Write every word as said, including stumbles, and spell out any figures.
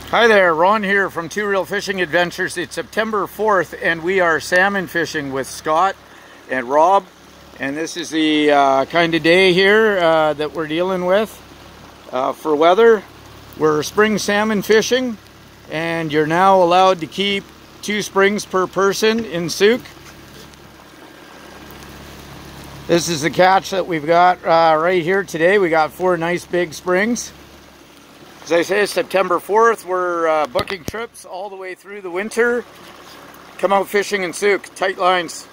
Hi there, Ron here from Two Reel Fishing Adventures. It's September fourth and we are salmon fishing with Scott and Rob. And this is the uh, kind of day here uh, that we're dealing with uh, for weather. We're spring salmon fishing and you're now allowed to keep two springs per person in Sooke. This is the catch that we've got uh, right here today. We got four nice big springs. As I say, September fourth, we're uh, booking trips all the way through the winter. Come out fishing in Sooke. Tight lines.